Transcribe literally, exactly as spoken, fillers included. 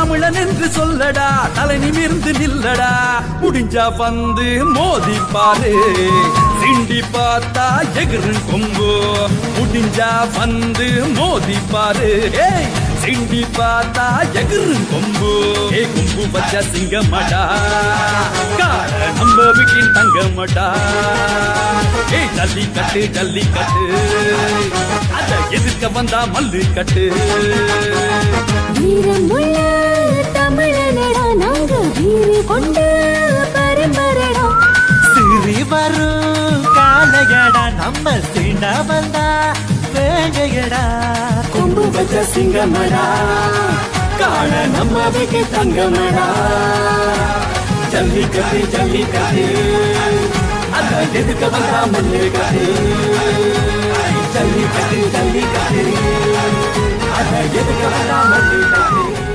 தமிழன் என்று சொல்லடா, தலை நிமிர்ந்து நில்லடா. முடிஞ்சா வந்து மோதி பாரு, சிண்டி பார்த்தா எகிரு கொம்பு. முடிஞ்சா வந்து மோதி பாரு, சிண்டி பார்த்தா எகிரு கொம்பு. ஏ கொம்பு வச்ச சிங்கமடா, கார நம்ம வீட்டின் தங்கமடா. ஏ ஜல்லி கட்டு ஜல்லி கட்டு, அத எதிர்க்க வந்தா மல்லு கட்டு. வீரமுள்ள தமிழனடா, நாங்க வீறு கொண்ட பரம்பரடா. சிறி வரும் காளையடா, நம்ம சீண்டா வந்தா வேங்கையடா. கொம்பு வச்ச சிங்கமடா, காண நம்ம வீட்டு தங்கமடா. ஜல்லி கட்டு ஜல்லி கட்டு, அத எதுக்க வந்தா மல்லு கட்டு. ஜல்லி கட்டு ஜல்லி கட்டு, அத எதுக்க வந்தா மல்லு கட்டு.